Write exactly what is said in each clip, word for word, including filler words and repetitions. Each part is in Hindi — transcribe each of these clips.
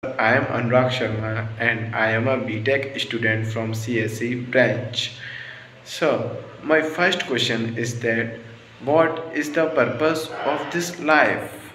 I am Anurag Sharma and I am a B Tech student from C S E branch. So, my first question is that what is the purpose of this life?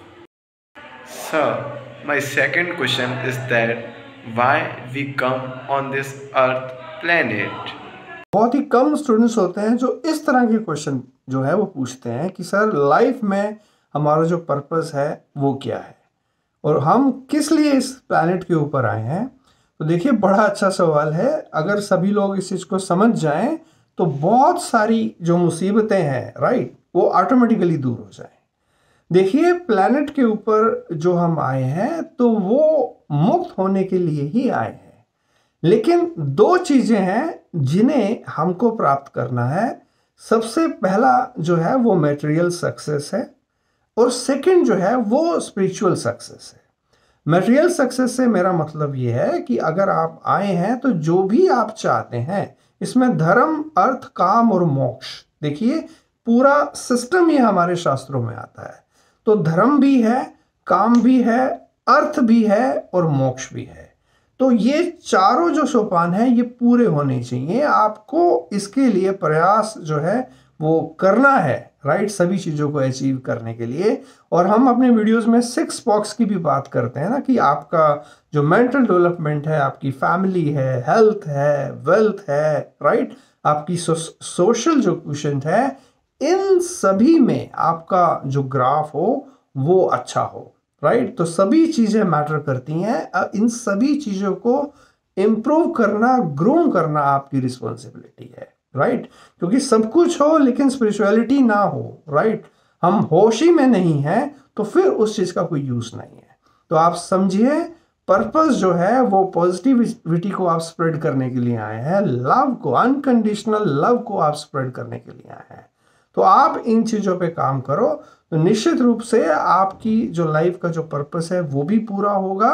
So, my second question is that why we come on this earth planet? बहुत ही कम स्टूडेंट्स होते हैं जो इस तरह के क्वेश्चन जो है वो पूछते हैं कि सर लाइफ में हमारा जो पर्पस है वो क्या है और हम किस लिए इस प्लैनेट के ऊपर आए हैं। तो देखिए, बड़ा अच्छा सवाल है। अगर सभी लोग इस चीज़ को समझ जाएं तो बहुत सारी जो मुसीबतें हैं, राइट, वो ऑटोमेटिकली दूर हो जाएं। देखिए, प्लैनेट के ऊपर जो हम आए हैं तो वो मुक्त होने के लिए ही आए हैं, लेकिन दो चीजें हैं जिन्हें हमको प्राप्त करना है। सबसे पहला जो है वो मटेरियल सक्सेस है और सेकंड जो है वो स्पिरिचुअल सक्सेस है। मटेरियल सक्सेस से मेरा मतलब ये है कि अगर आप आए हैं तो जो भी आप चाहते हैं, इसमें धर्म, अर्थ, काम और मोक्ष, देखिए पूरा सिस्टम ये हमारे शास्त्रों में आता है। तो धर्म भी है, काम भी है, अर्थ भी है और मोक्ष भी है। तो ये चारों जो सोपान है ये पूरे होने चाहिए। आपको इसके लिए प्रयास जो है वो करना है, राइट, सभी चीज़ों को अचीव करने के लिए। और हम अपने वीडियोस में सिक्स बॉक्स की भी बात करते हैं ना, कि आपका जो मेंटल डेवलपमेंट है, आपकी फैमिली है, हेल्थ है, वेल्थ है, राइट, आपकी सो, सोशल जो क्वेश्चन है, इन सभी में आपका जो ग्राफ हो वो अच्छा हो, राइट। तो सभी चीज़ें मैटर करती हैं। इन सभी चीज़ों को इम्प्रूव करना, ग्रूम करना आपकी रिस्पॉन्सिबिलिटी है, राइट। क्योंकि सब कुछ हो लेकिन स्पिरिचुअलिटी ना हो, राइट, हम होश ही में नहीं हैं तो फिर उस चीज़ का कोई यूज़ नहीं है। तो आप समझिए, पर्पस जो है वो पॉजिटिविटी को आप स्प्रेड करने के लिए आए हैं, लव को, अनकंडीशनल लव को आप स्प्रेड करने के लिए आए हैं। तो आप इन चीज़ों पे काम करो तो निश्चित रूप से आपकी जो लाइफ का जो पर्पस है वो भी पूरा होगा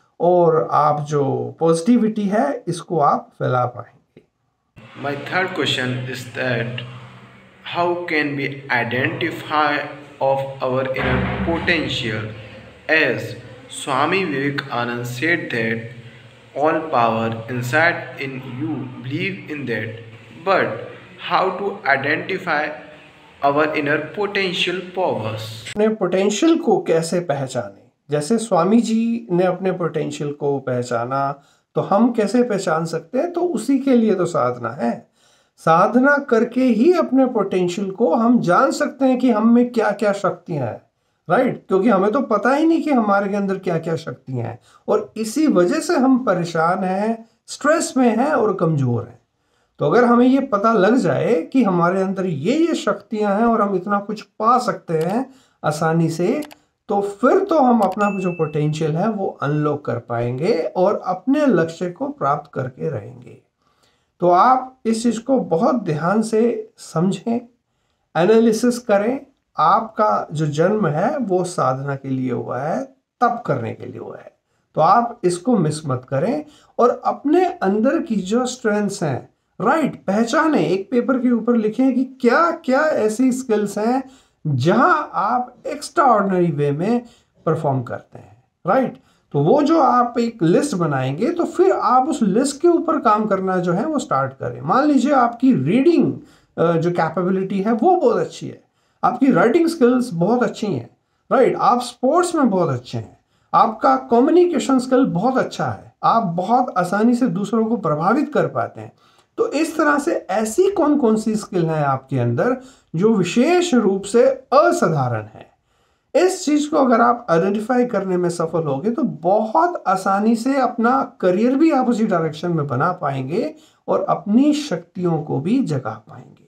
और आप जो पॉजिटिविटी है इसको आप फैला पाएंगे। My third question is that how can we identify of our inner potential, as Swami Vivekananda said that all power inside in you, believe in that, but how to identify our inner potential powers? अपने पोटेंशियल को कैसे पहचाने, जैसे स्वामी जी ने अपने पोटेंशियल को पहचाना, तो हम कैसे पहचान सकते हैं? तो उसी के लिए तो साधना है। साधना करके ही अपने पोटेंशियल को हम जान सकते हैं कि हम में क्या क्या शक्तियां हैं, राइट। क्योंकि हमें तो पता ही नहीं कि हमारे के अंदर क्या क्या शक्तियां हैं, और इसी वजह से हम परेशान हैं, स्ट्रेस में हैं और कमजोर हैं। तो अगर हमें ये पता लग जाए कि हमारे अंदर ये ये शक्तियां हैं और हम इतना कुछ पा सकते हैं आसानी से, तो फिर तो हम अपना जो पोटेंशियल है वो अनलॉक कर पाएंगे और अपने लक्ष्य को प्राप्त करके रहेंगे। तो आप इस चीज़ को बहुत ध्यान से समझें, एनालिसिस करें। आपका जो जन्म है वो साधना के लिए हुआ है, तप करने के लिए हुआ है। तो आप इसको मिस मत करें और अपने अंदर की जो स्ट्रेंथ्स हैं, राइट, पहचाने। एक पेपर के ऊपर लिखें कि क्या क्या ऐसी स्किल्स हैं जहां आप एक्स्ट्रा ऑर्डिनरी वे में परफॉर्म करते हैं, राइट। तो वो जो आप एक लिस्ट बनाएंगे तो फिर आप उस लिस्ट के ऊपर काम करना जो है वो स्टार्ट करें। मान लीजिए आपकी रीडिंग जो कैपेबिलिटी है वो बहुत अच्छी है, आपकी राइटिंग स्किल्स बहुत अच्छी हैं, राइट, आप स्पोर्ट्स में बहुत अच्छे हैं, आपका कम्युनिकेशन स्किल बहुत अच्छा है, आप बहुत आसानी से दूसरों को प्रभावित कर पाते हैं। तो इस तरह से ऐसी कौन कौन सी स्किल है आपके अंदर जो विशेष रूप से असाधारण है। इस चीज को अगर आप आइडेंटिफाई करने में सफल होगे तो बहुत आसानी से अपना करियर भी आप उसी डायरेक्शन में बना पाएंगे और अपनी शक्तियों को भी जगा पाएंगे।